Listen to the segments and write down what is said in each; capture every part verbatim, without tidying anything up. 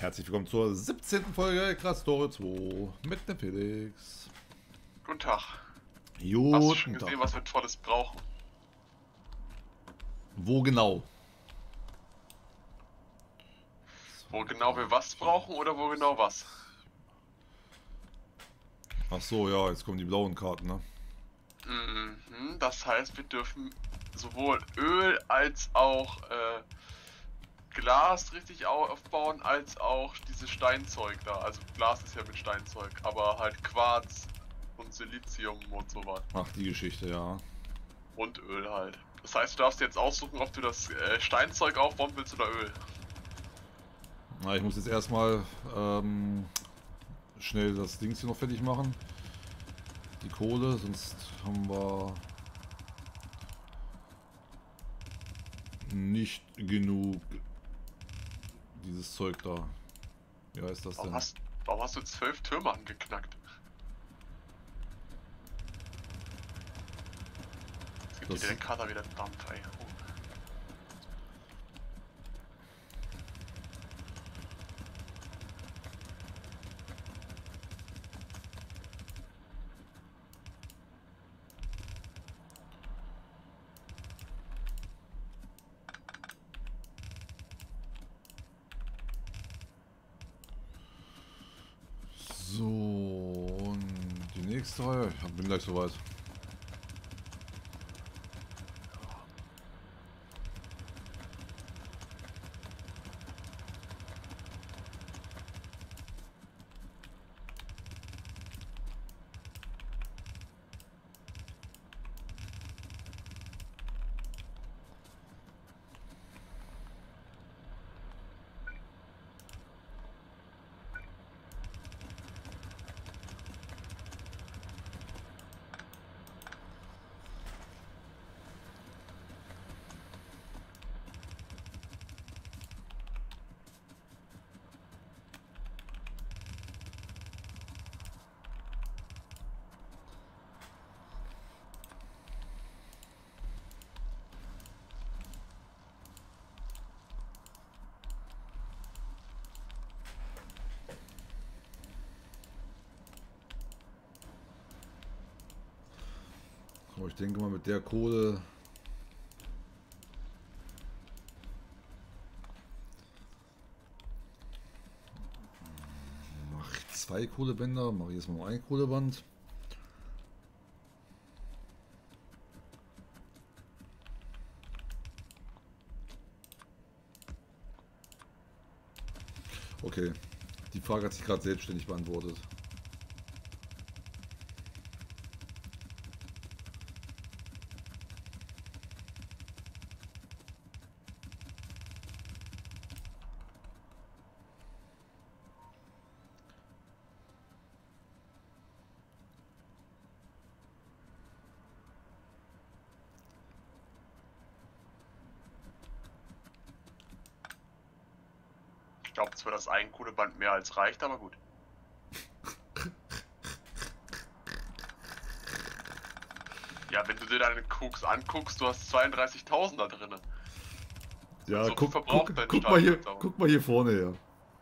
Herzlich willkommen zur siebzehnten Folge Krastore zwei mit dem Felix. Guten Tag. Guten Hast du schon Tag. gesehen, was wir Tolles brauchen? Wo genau? Wo genau wir was brauchen oder wo genau was? Ach so, ja, jetzt kommen die blauen Karten, ne? Mhm, das heißt, wir dürfen sowohl Öl als auch äh, Glas richtig aufbauen, als auch dieses Steinzeug da. Also Glas ist ja mit Steinzeug, aber halt Quarz und Silizium und so was. Ach, die Geschichte, ja. Und Öl halt. Das heißt, du darfst jetzt aussuchen, ob du das äh, Steinzeug aufbauen willst oder Öl. Na, ich muss jetzt erstmal ähm, schnell das Ding hier noch fertig machen. Die Kohle, sonst haben wir nicht genug dieses Zeug da. Wie heißt das Warum denn? hast, warum hast du zwölf Türme angeknackt? Jetzt gibt Das- dir der Kater wieder Dampf, ey. Oh. So, und die nächste Reihe. Ich bin gleich soweit. Aber ich denke mal, mit der Kohle mache ich zwei Kohlebänder, mache ich jetzt mal ein Kohleband. Okay, die Frage hat sich gerade selbstständig beantwortet. Ich glaube zwar, dass ein Kohleband mehr als reicht, aber gut. Ja, wenn du dir deinen Koks anguckst, du hast zweiunddreißigtausend da drin. Ja, So guck, verbraucht guck, dein guck, mal hier, Stahl auch. guck mal hier vorne her.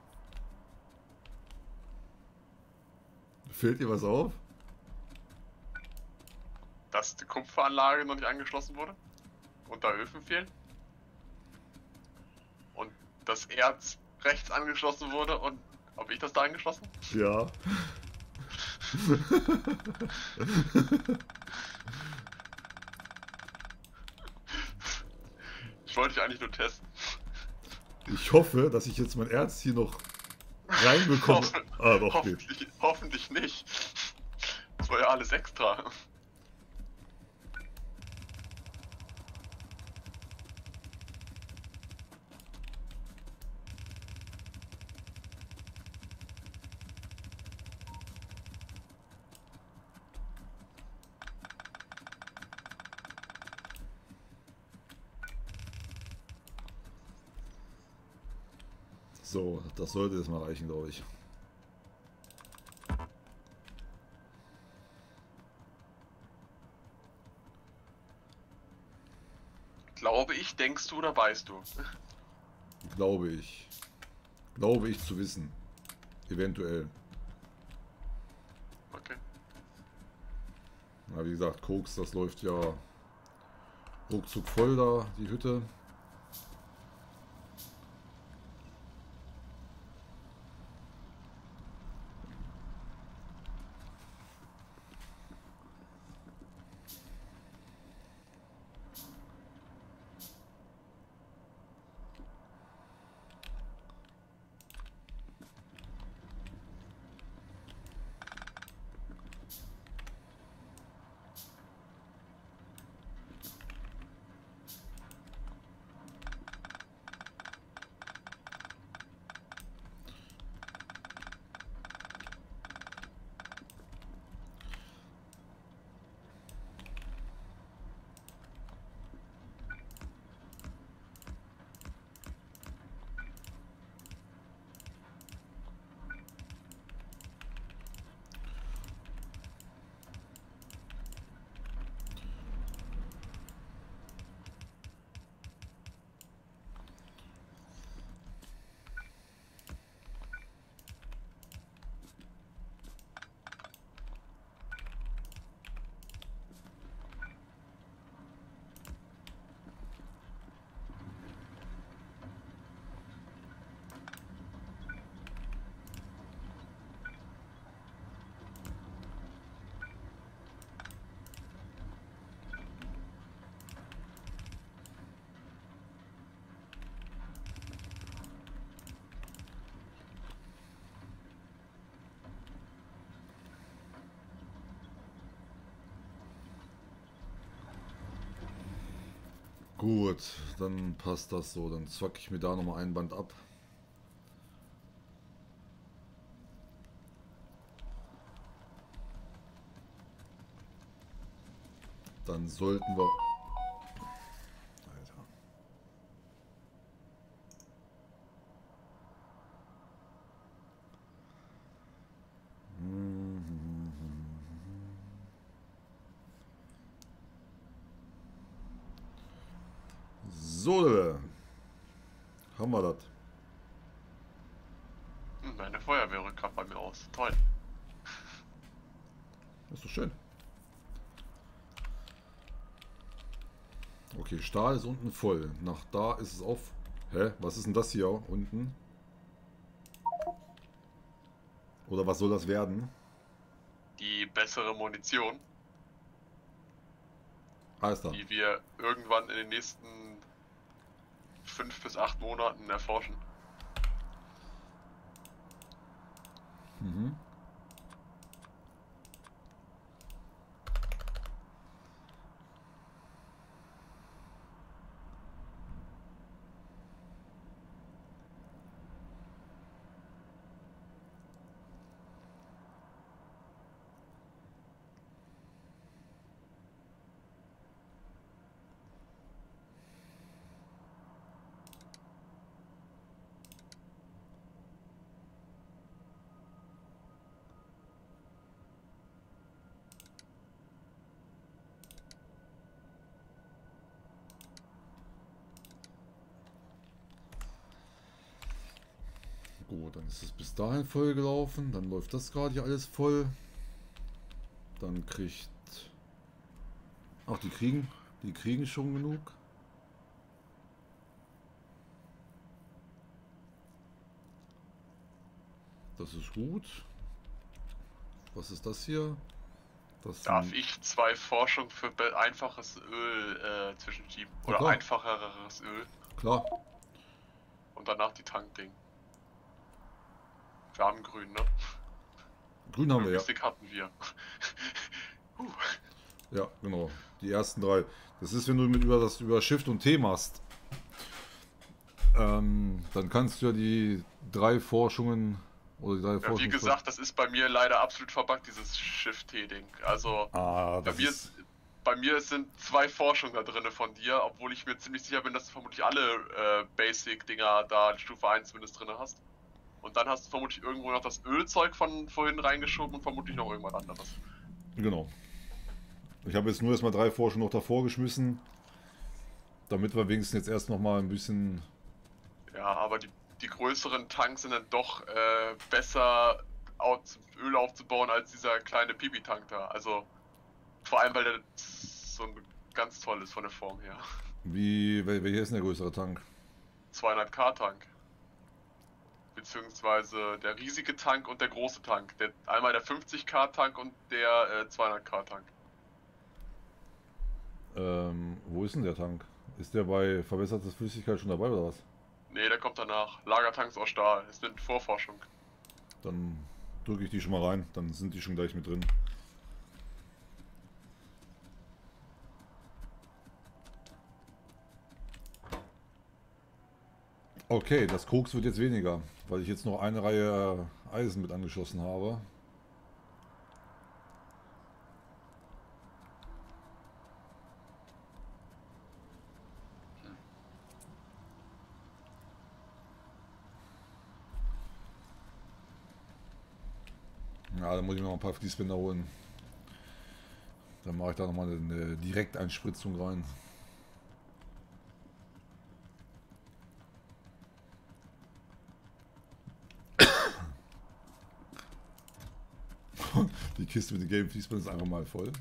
Fällt dir was auf? Dass die Kupferanlage noch nicht angeschlossen wurde und da Öfen fehlen. Und das Erz rechts angeschlossen wurde und habe ich das da angeschlossen? Ja. Ich wollte dich eigentlich nur testen. Ich hoffe, dass ich jetzt mein Erz hier noch reinbekomme. Hoffen, Ah, doch, geht. hoffentlich, hoffentlich nicht. Das war ja alles extra. So, das sollte jetzt mal reichen, glaube ich. Glaube ich, denkst du oder weißt du? Glaube ich. Glaube ich zu wissen. Eventuell. Okay. Na, wie gesagt, Koks, das läuft ja ruckzuck voll da, die Hütte. Gut, dann passt das so. Dann zwack ich mir da nochmal ein Band ab. Dann sollten wir... Alter. So, haben wir das. Meine Feuerwehr rückt gerade bei mir aus. Toll. Das ist doch schön. Okay, Stahl ist unten voll. Nach da ist es auf. Hä? Was ist denn das hier unten? Oder was soll das werden? Die bessere Munition, Alles da. die wir irgendwann in den nächsten fünf bis acht Monaten erforschen. Mhm. Gut, dann ist es bis dahin voll gelaufen. Dann läuft das gerade hier alles voll. Dann kriegt... Ach, die kriegen, die kriegen schon genug. Das ist gut. Was ist das hier? Das Darf sind, ich zwei Forschungen für be- einfaches Öl äh, zwischenschieben? Ja, Oder klar. einfacheres Öl klar. und danach die Tankding. Wir haben grün, ne? Grün haben wir ja. Logistik hatten wir. uh. Ja, genau. Die ersten drei. Das ist, wenn du mit über das über Shift und T machst. Ähm, dann kannst du ja die drei Forschungen oder die drei Ja, Forschungen. wie gesagt, das ist bei mir leider absolut verbuggt, dieses Shift-T-Ding. Also Ah, bei das mir, ist. bei mir sind zwei Forschungen da drin von dir, obwohl ich mir ziemlich sicher bin, dass du vermutlich alle äh, Basic-Dinger da in Stufe eins zumindest drin hast. Und dann hast du vermutlich irgendwo noch das Ölzeug von vorhin reingeschoben und vermutlich noch irgendwas anderes. Genau. Ich habe jetzt nur erstmal drei Forschungen noch davor geschmissen, damit wir wenigstens jetzt erst noch mal ein bisschen. Ja, aber die, die größeren Tanks sind dann doch äh, besser aus, Öl aufzubauen als dieser kleine Pipi-Tank da. Also vor allem, weil der so ein ganz toll ist von der Form her. Wie, wel- welcher ist denn der größere Tank? zweihundert K Tank. Beziehungsweise der riesige Tank und der große Tank. Der, einmal der fünfzig K Tank und der äh, zweihundert K Tank. Ähm, wo ist denn der Tank? Ist der bei verbessertes Flüssigkeit schon dabei oder was? Nee, der kommt danach. Lagertanks aus Stahl. Ist mit Vorforschung. Dann drücke ich die schon mal rein, dann sind die schon gleich mit drin. Okay, das Koks wird jetzt weniger, weil ich jetzt noch eine Reihe Eisen mit angeschlossen habe. Ja, dann muss ich mir noch ein paar Fließbänder holen. Dann mache ich da nochmal eine Direkteinspritzung rein. Die Kiste mit den gelben Fließbändern ist einfach mal voll.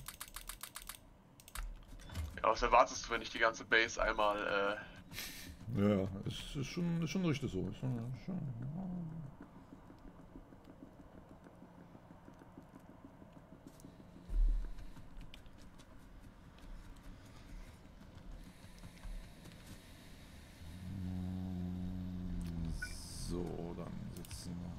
Ja, was erwartest du, wenn ich die ganze Base einmal... Äh, Ja, ist, ist, schon, ist schon richtig so. Ist schon, schon, so, dann sitzen wir.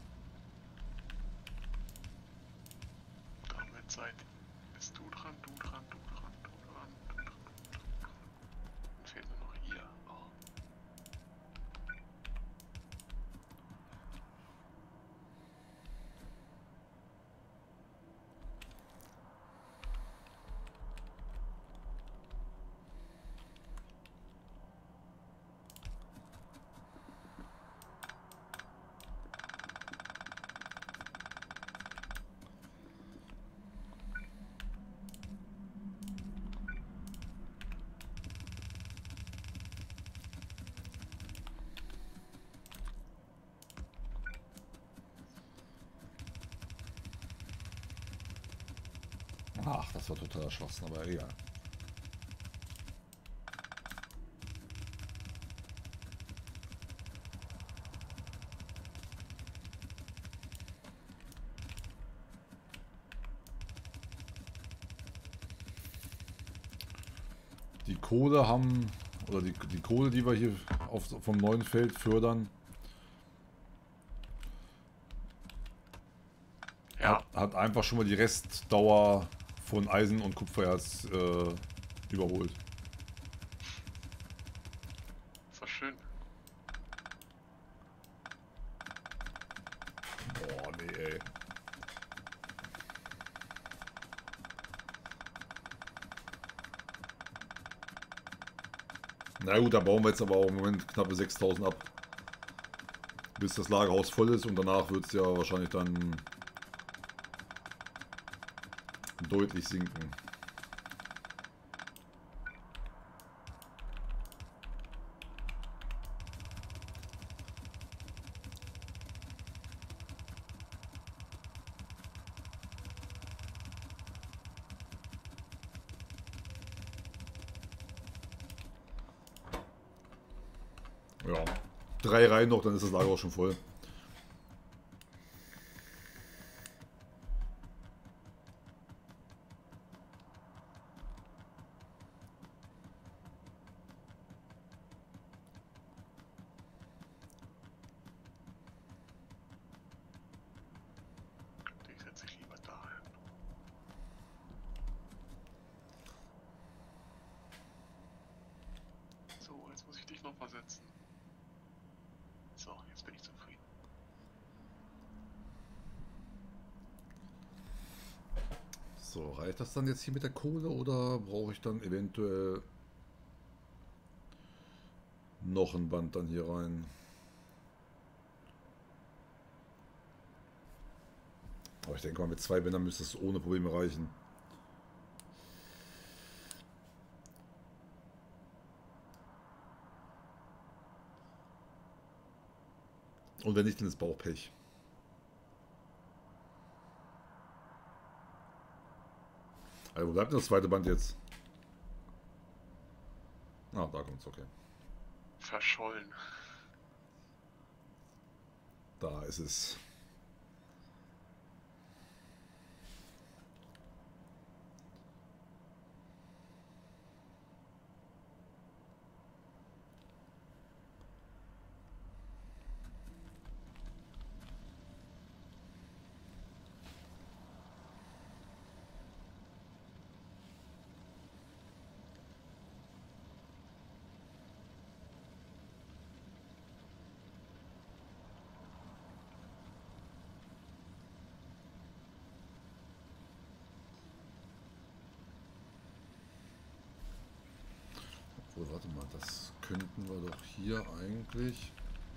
da haben wir Zeit. Bist du dran, du dran, du dran, du dran, du dran, du dran. Dann fehlt nur noch ihr. Oh. Ach, das war totaler Schwachsinn, aber egal. Die Kohle haben, oder die, die Kohle, die wir hier auf, vom neuen Feld fördern, Ja, hat, hat einfach schon mal die Restdauer von Eisen und Kupfererz äh, überholt. ist doch schön. Boah, nee, ey. Na gut, da bauen wir jetzt aber auch im Moment knappe sechstausend ab. Bis das Lagerhaus voll ist und danach wird es ja wahrscheinlich dann deutlich sinken. Ja, drei Reihen noch, dann ist das Lager auch schon voll. Die setze ich lieber dahin. So, jetzt muss ich dich noch versetzen. So, jetzt bin ich zufrieden. So, reicht das dann jetzt hier mit der Kohle oder brauche ich dann eventuell noch ein Band dann hier rein? Aber ich denke mal, mit zwei Bändern müsste es ohne Probleme reichen. Und wenn nicht, dann ist Bauchpech. Also wo bleibt denn das zweite Band jetzt? Ah, da kommt's, okay. Verschollen. Da ist es. Obwohl, warte mal, das könnten wir doch hier eigentlich...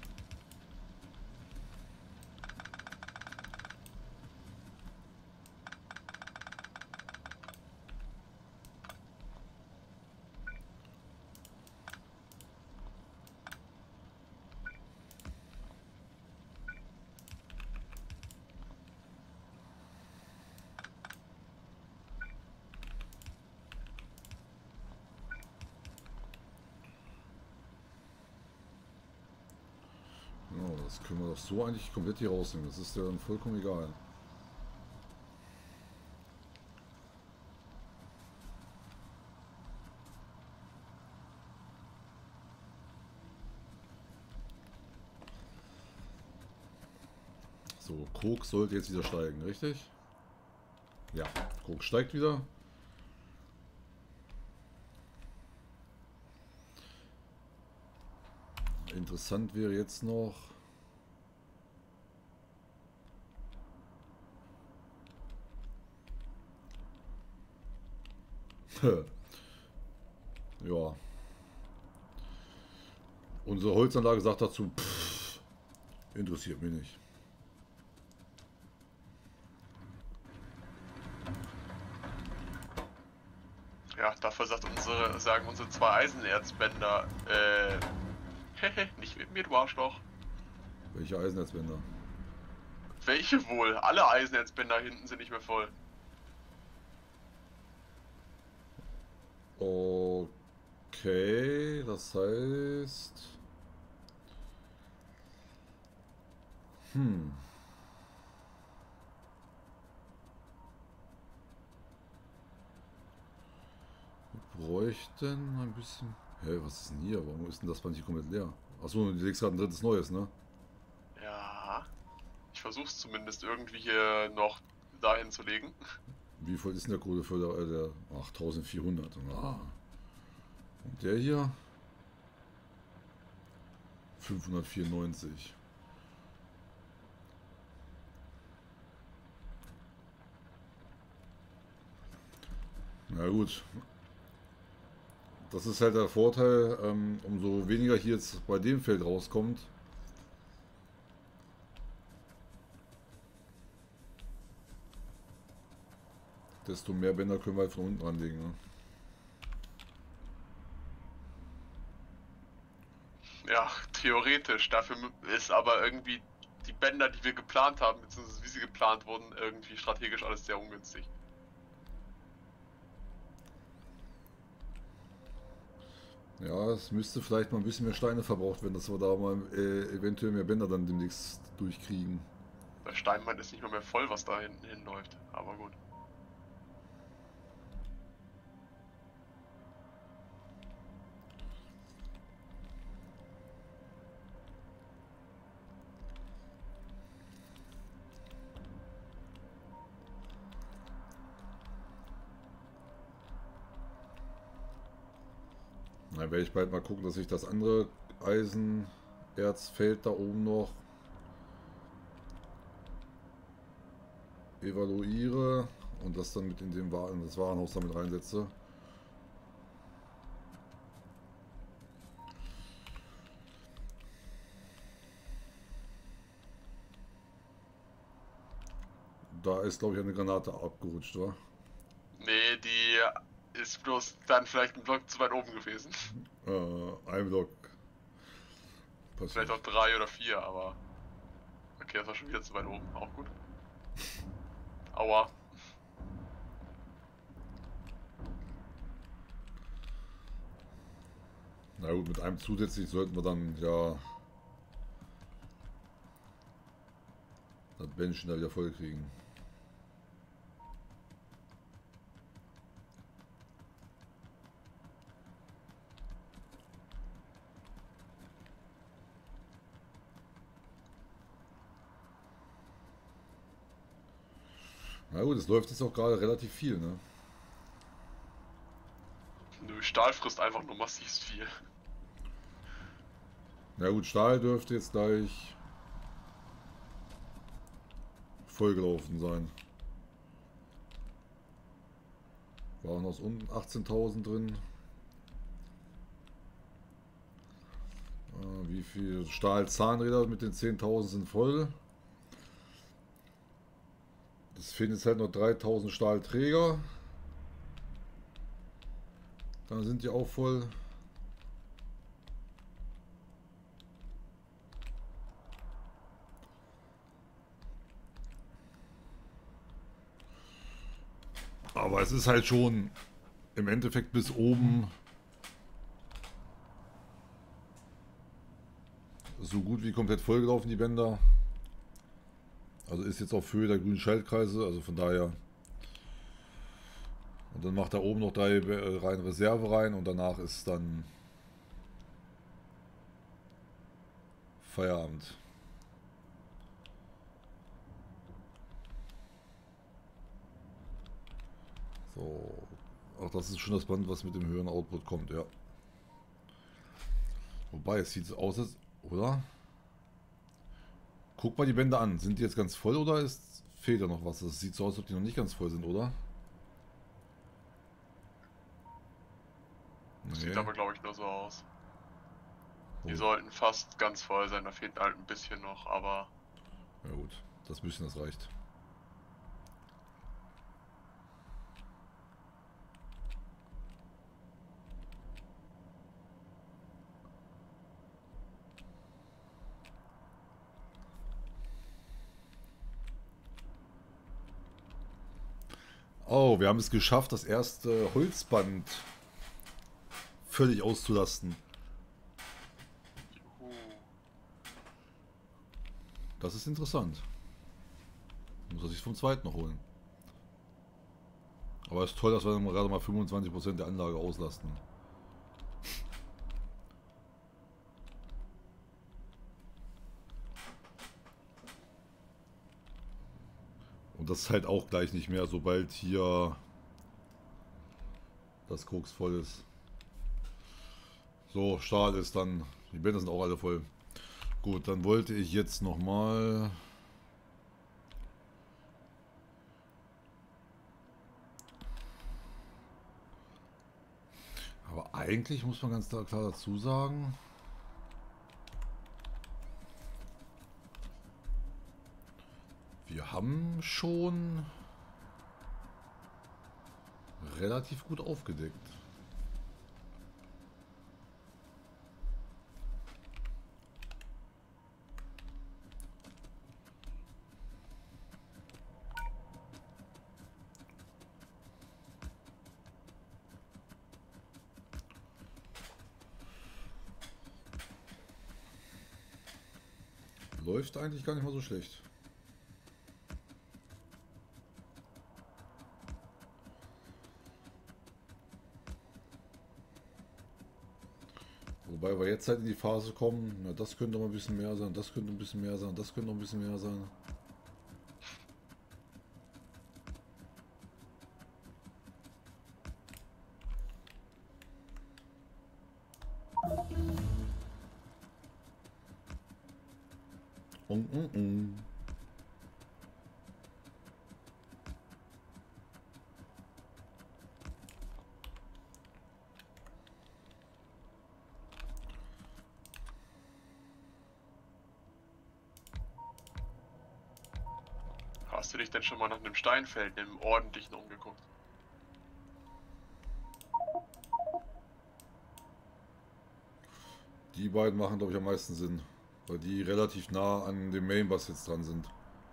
Genau, das können wir doch so eigentlich komplett hier rausnehmen. Das ist ja dann vollkommen egal. So, Koks sollte jetzt wieder steigen, richtig? Ja, Koks steigt wieder. Interessant wäre jetzt noch... ja. Unsere Holzanlage sagt dazu, pff, interessiert mich nicht. Ja, dafür sagt unsere, sagen unsere zwei Eisenerzbänder, äh, hehe, nicht mit mir, du Arschloch. Welche Eisenerzbänder? Welche wohl? Alle Eisenerzbänder hinten sind nicht mehr voll. Okay, das heißt... Hm. Wir bräuchten ein bisschen... Hä, was ist denn hier? Warum ist denn das Band hier komplett leer? Achso, du legst gerade ein drittes Neues, ne? Ja, ich versuch's zumindest irgendwie hier noch dahin zu legen. Wie voll ist denn der Kohle für der, äh, der achttausendvierhundert? Ah. Und der hier? fünfhundertvierundneunzig. Na gut. Das ist halt der Vorteil, ähm, umso weniger hier jetzt bei dem Feld rauskommt. Desto mehr Bänder können wir halt von unten anlegen. Ne? Ja, theoretisch. Dafür ist aber irgendwie die Bänder, die wir geplant haben, beziehungsweise wie sie geplant wurden, irgendwie strategisch alles sehr ungünstig. Ja, es müsste vielleicht mal ein bisschen mehr Steine verbraucht werden, dass wir da mal äh, eventuell mehr Bänder dann demnächst durchkriegen. Der Steinband ist nicht mehr, mehr voll, was da hinten hinläuft, aber gut. Na, werde ich bald mal gucken, dass ich das andere Eisenerzfeld da oben noch evaluiere und das dann mit in, dem Waren, in das Warenhaus damit reinsetze. Da ist, glaube ich, eine Granate abgerutscht, wa? Nee, die ist bloß dann vielleicht ein Block zu weit oben gewesen. Äh, ein Block. Passiert. Vielleicht auch drei oder vier, aber Okay, das war schon wieder zu weit oben. Auch gut. Aua. Na gut, mit einem zusätzlich sollten wir dann ja das Bändchen da wieder voll kriegen. Na gut, es läuft jetzt auch gerade relativ viel, ne? Nö, Stahl frisst einfach nur massiv viel. Na gut, Stahl dürfte jetzt gleich vollgelaufen sein. Waren aus unten achtzehntausend drin. Äh, wie viel Stahlzahnräder mit den zehntausend sind voll. Es fehlen jetzt halt noch dreitausend Stahlträger. Dann sind die auch voll. Aber es ist halt schon im Endeffekt bis oben so gut wie komplett vollgelaufen, die Bänder. Also ist jetzt auf Höhe der grünen Schaltkreise, also von daher. Und dann macht er oben noch drei Reihen Reserve rein und danach ist dann Feierabend. So, auch das ist schon das Band, was mit dem höheren Output kommt, ja. Wobei, es sieht so aus, als, oder? Guck mal die Bänder an. Sind die jetzt ganz voll oder ist, fehlt da noch was? Es sieht so aus, als ob die noch nicht ganz voll sind, oder? Das Nee. sieht aber, glaube ich, nur so aus. Die Oh. sollten fast ganz voll sein, da fehlt halt ein bisschen noch, aber... Ja gut, das bisschen, das reicht. Oh, wir haben es geschafft, das erste Holzband völlig auszulasten. Juhu. Das ist interessant. Muss er sich vom zweiten noch holen. Aber es ist toll, dass wir dann gerade mal fünfundzwanzig Prozent der Anlage auslasten. Und das ist halt auch gleich nicht mehr, sobald hier das Koks voll ist. So, Stahl ist dann, die Bänder sind auch alle voll. Gut, dann wollte ich jetzt nochmal... Aber eigentlich muss man ganz klar dazu sagen... Wir haben schon relativ gut aufgedeckt. Läuft eigentlich gar nicht mal so schlecht. Wobei wir jetzt halt in die Phase kommen, na, das könnte noch ein bisschen mehr sein, das könnte ein bisschen mehr sein, das könnte noch ein bisschen mehr sein. Mm -mm -mm. Hast du dich denn schon mal nach einem Steinfeld, einem ordentlichen, umgeguckt? Die beiden machen, glaube ich, am meisten Sinn. Weil die relativ nah an dem Mainbus jetzt dran sind.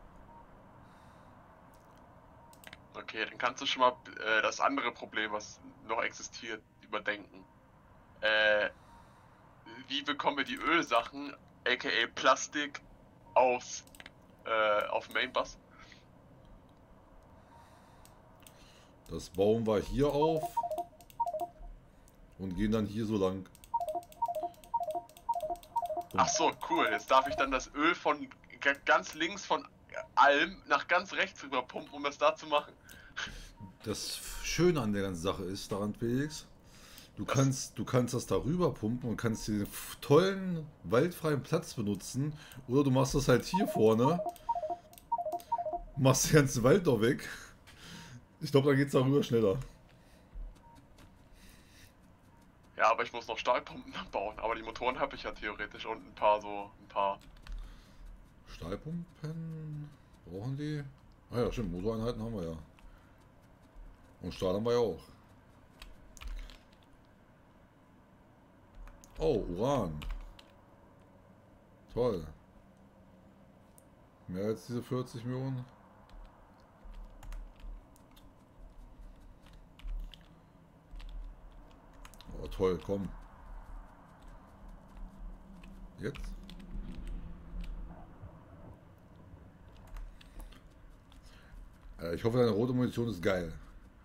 Okay, dann kannst du schon mal äh, das andere Problem, was noch existiert, überdenken. Äh, wie bekommen wir die Ölsachen, aka Plastik, aufs, äh, auf Mainbus? Das bauen wir hier auf und gehen dann hier so lang. Und Ach so, cool. Jetzt darf ich dann das Öl von g- ganz links von Alm nach ganz rechts rüber pumpen, um das da zu machen. das Schöne an der ganzen Sache ist daran, Felix, du Das- kannst, du kannst das darüber pumpen und kannst den tollen waldfreien Platz benutzen. Oder du machst das halt hier vorne, machst den ganzen Wald doch weg. Ich glaube, dann geht es darüber schneller. Ja, aber ich muss noch Stahlpumpen bauen. Aber die Motoren habe ich ja theoretisch und ein paar so, ein paar. Stahlpumpen brauchen die? Ah ja, stimmt, Motoreinheiten haben wir ja. Und Stahl haben wir ja auch. Oh, Uran. Toll. Mehr als diese vierzig Millionen. Oh, toll, komm. Jetzt? Äh, Ich hoffe, deine rote Munition ist geil.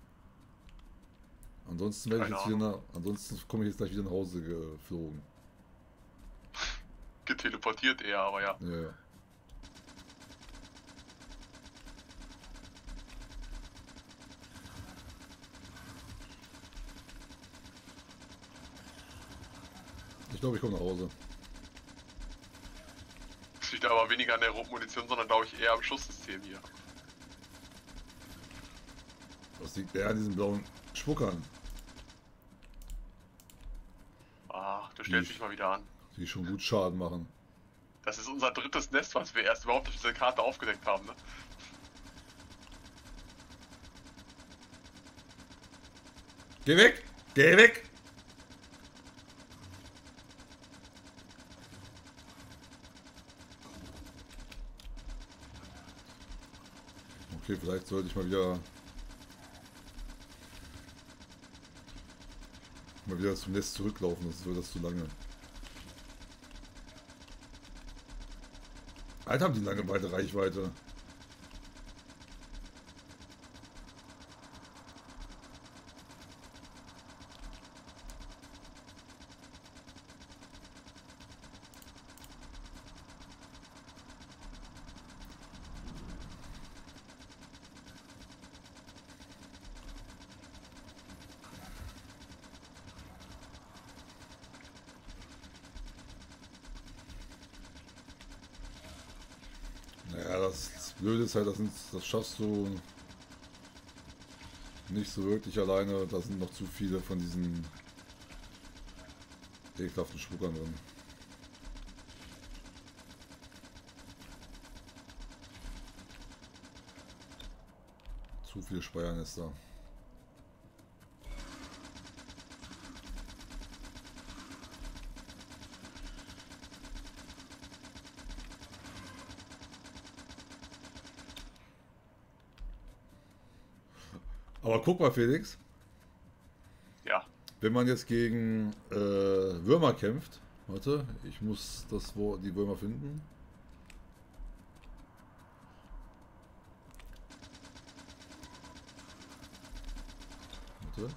Ansonsten werde ich Keine jetzt wieder nach, ansonsten komme ich jetzt gleich wieder nach Hause geflogen. Geteleportiert eher, aber ja. Ja, ja. Ich glaube, ich komme nach Hause. Das liegt aber weniger an der roten Munition, sondern glaube ich eher am Schusssystem hier. Das liegt eher an diesen blauen Spuckern, Ach, du stellst Die- dich mal wieder an. die schon gut Schaden machen. Das ist unser drittes Nest, was wir erst überhaupt auf dieser Karte aufgedeckt haben, ne? Geh weg! Geh weg! Okay, vielleicht sollte ich mal wieder mal wieder zum Nest zurücklaufen, das wird das zu lange. Alter, haben die lange weite Reichweite. Naja, das, das Blöde ist halt, das, sind, das schaffst du nicht so wirklich alleine. Da sind noch zu viele von diesen ekelhaften Spuckern drin. Zu viele Speiernester. Aber guck mal, Felix, Ja. wenn man jetzt gegen äh, Würmer kämpft, warte, ich muss das, wo die Würmer finden. Warte.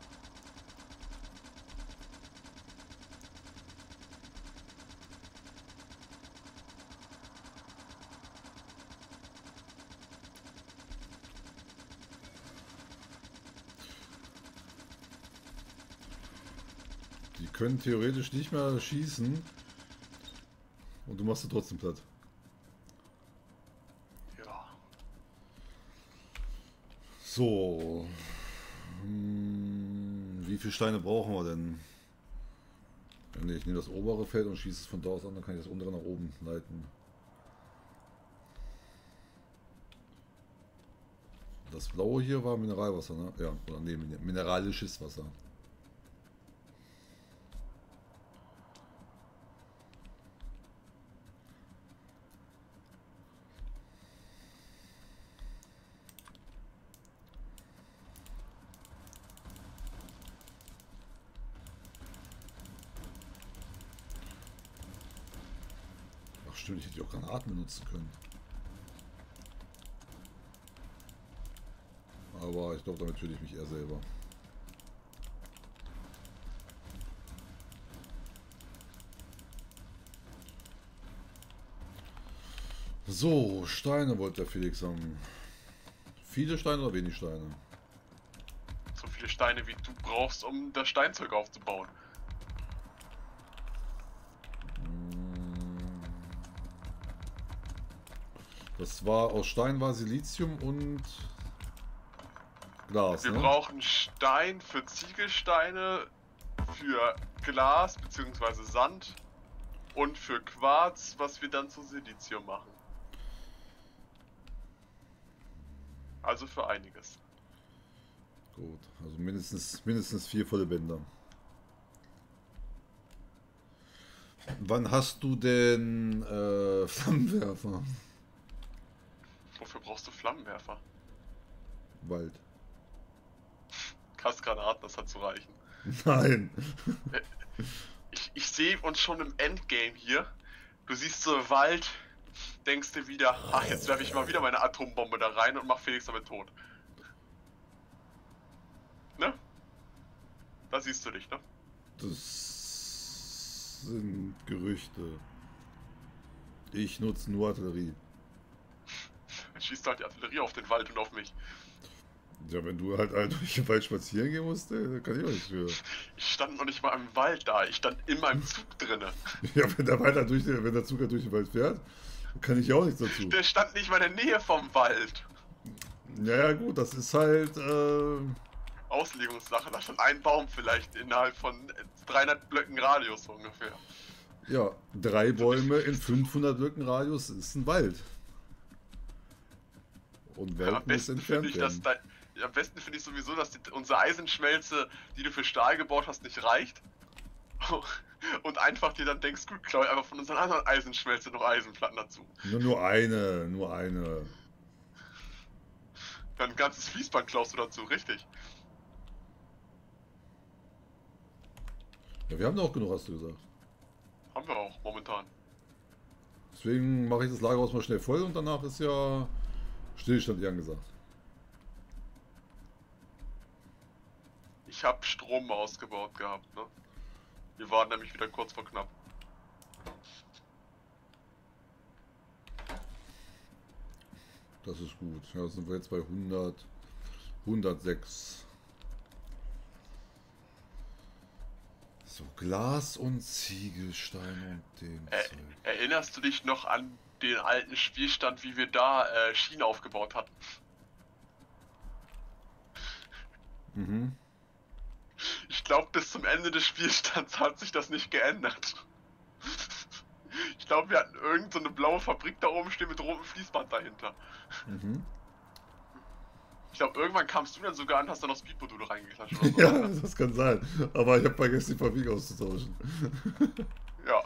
Die können theoretisch nicht mehr schießen und du machst sie trotzdem platt. Ja. So. Hm, wie viele Steine brauchen wir denn? Ja, nee, ich nehme das obere Feld und schieße es von da aus an, dann kann ich das untere nach oben leiten. Das blaue hier war Mineralwasser, ne? Ja, oder nee, mineralisches Wasser. Stimmt, ich hätte auch Granaten benutzen können. Aber ich glaube, damit töte ich mich eher selber. So, Steine wollte der Felix haben. Viele Steine oder wenig Steine? So viele Steine, wie du brauchst, um das Steinzeug aufzubauen. Das war aus Stein war Silizium und Glas. Wir ne? brauchen Stein für Ziegelsteine, für Glas bzw. Sand und für Quarz, was wir dann zu Silizium machen. Also für einiges. Gut, also mindestens, mindestens vier volle Bänder. Wann hast du denn äh, Flammenwerfer? Wofür brauchst du Flammenwerfer? Wald. Kastgranaten, das hat zu reichen. Nein. Ich, ich sehe uns schon im Endgame hier. Du siehst so Wald, denkst dir wieder, ach, jetzt werfe ich mal wieder meine Atombombe da rein und mach Felix damit tot. Ne? Da siehst du dich, ne? Das sind Gerüchte. Ich nutze nur Artillerie. Dann schießt halt die Artillerie auf den Wald und auf mich. Ja, wenn du halt, halt durch den Wald spazieren gehen musst, dann kann ich auch nichts für. Ich stand noch nicht mal im Wald da, ich stand in meinem Zug drinne. Ja, wenn der, Wald halt durch den, wenn der Zug halt durch den Wald fährt, dann kann ich ja auch nichts dazu. Der stand nicht mal in der Nähe vom Wald. Ja, ja gut, das ist halt. Äh, Auslegungssache, da stand ein Baum vielleicht innerhalb von dreihundert Blöcken Radius so ungefähr. ja, drei Bäume in fünfhundert Blöcken Radius ist ein Wald. Und Wald Ja, am muss besten finde entfernt ich, dass werden. dein, am besten finde ich sowieso, dass die, unsere Eisenschmelze, die du für Stahl gebaut hast, nicht reicht. Und einfach dir dann denkst, gut, klau ich einfach von unserer anderen Eisenschmelze noch Eisenplatten dazu. Nur, nur eine, nur eine. Dann ein ganzes Fließband klaust du dazu, richtig. Ja, wir haben doch genug, hast du gesagt. Haben wir auch, momentan. Deswegen mache ich das Lagerhaus mal schnell voll und danach ist ja Stillstand wie angesagt. Ich habe Strom ausgebaut gehabt, ne? Wir waren nämlich wieder kurz vor knapp. Das ist gut. Ja, sind wir jetzt bei hundert, hundertsechs. So, Glas und Ziegelstein und dem Ä Zeug. Erinnerst du dich noch an den alten Spielstand, wie wir da äh, Schienen aufgebaut hatten? Mhm. Ich glaube, bis zum Ende des Spielstands hat sich das nicht geändert. Ich glaube, wir hatten irgend so eine blaue Fabrik da oben stehen mit rotem Fließband dahinter. Mhm. Ich glaube, irgendwann kamst du dann sogar an, hast da noch Speedmodule reingeklatscht oder so. Ja, das kann sein. Aber ich habe vergessen, die Fabrik auszutauschen. Ja.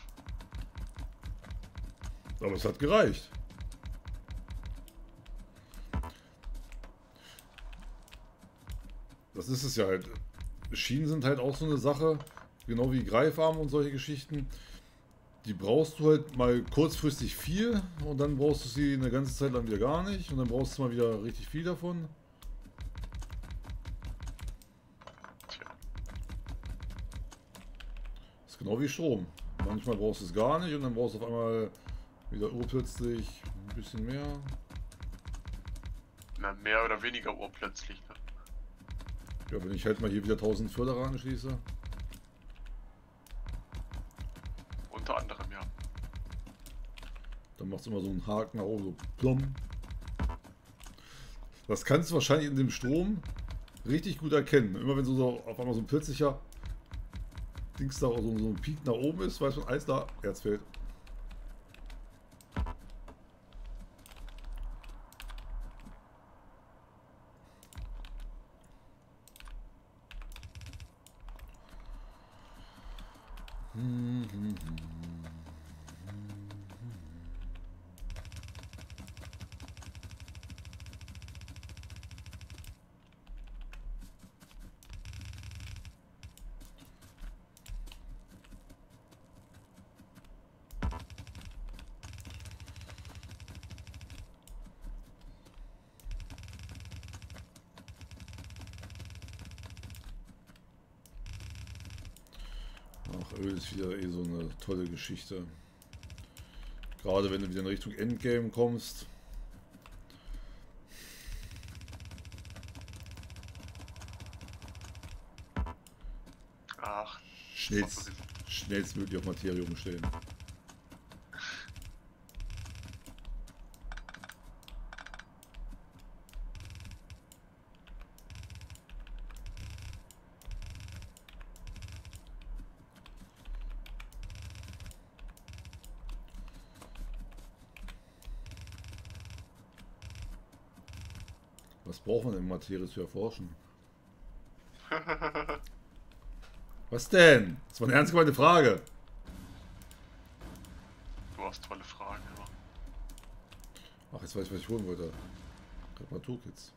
Aber es hat gereicht. Das ist es ja halt. Schienen sind halt auch so eine Sache, genau wie Greifarme und solche Geschichten. Die brauchst du halt mal kurzfristig viel und dann brauchst du sie eine ganze Zeit lang wieder gar nicht und dann brauchst du mal wieder richtig viel davon. Tja. Das ist genau wie Strom. Manchmal brauchst du es gar nicht und dann brauchst du auf einmal wieder urplötzlich ein bisschen mehr. Na, mehr oder weniger urplötzlich, ne? Ja, wenn ich halt mal hier wieder tausend Förderer anschließe. Unter anderem, ja. Dann macht es immer so einen Haken nach oben, so plumm. Das kannst du wahrscheinlich in dem Strom richtig gut erkennen. Immer wenn so, so auf einmal so ein plötzlicher Dings da, so, so ein Peak nach oben ist, weiß man, eins da, Erz fällt. Hm, hm, hm. Ach, Öl ist wieder eh so eine tolle Geschichte. Gerade wenn du wieder in Richtung Endgame kommst. Ach. Schnellst, schnellstmöglich auf Materie umstellen. Was braucht man denn, um Materie zu erforschen? Was denn? Das war eine ernst gemeinte Frage. Du hast tolle Fragen, ja. Ach, jetzt weiß ich, was ich holen wollte. Reparaturkits.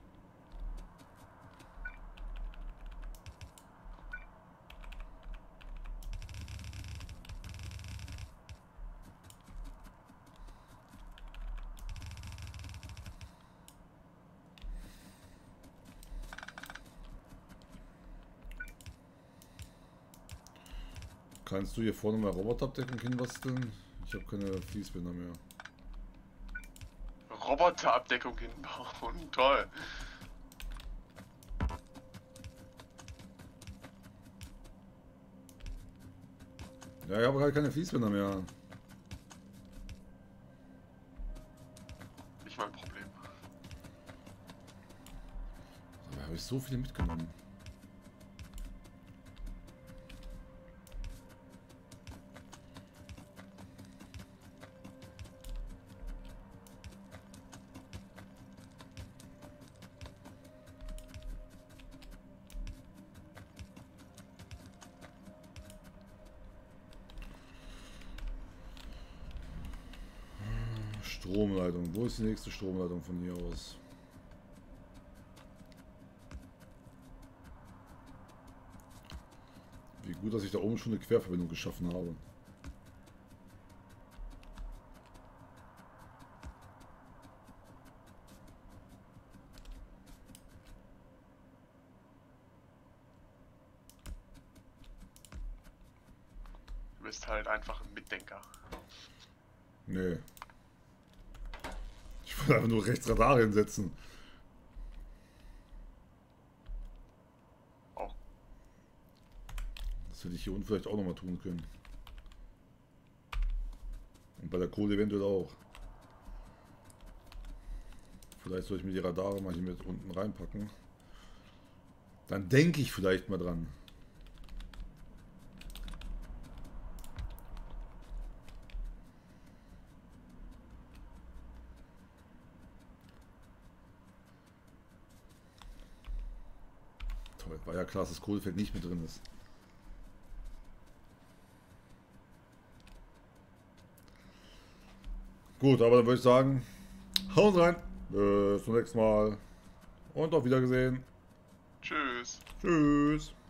Kannst du hier vorne mal Roboterabdeckung hinbasteln? Ich habe keine Fließbänder mehr. Roboterabdeckung hinbauen, toll. Ja, ich habe halt keine Fließbänder mehr. Nicht mein Problem. Da habe ich so viele mitgenommen. Stromleitung. Wo ist die nächste Stromleitung von hier aus? Wie gut, dass ich da oben schon eine Querverbindung geschaffen habe. Du bist halt einfach ein Mitdenker. Nee. Ich wollte einfach nur rechts Radar hinsetzen. Oh. Das hätte ich hier unten vielleicht auch nochmal tun können. Und bei der Kohle eventuell auch. Vielleicht soll ich mir die Radare mal hier mit unten reinpacken. Dann denke ich vielleicht mal dran. Toll, war ja klar, dass das Kohlefeld nicht mit drin ist. Gut, aber dann würde ich sagen, hauen rein. Bis zum nächsten Mal. Und auf Wiedersehen. Tschüss. Tschüss.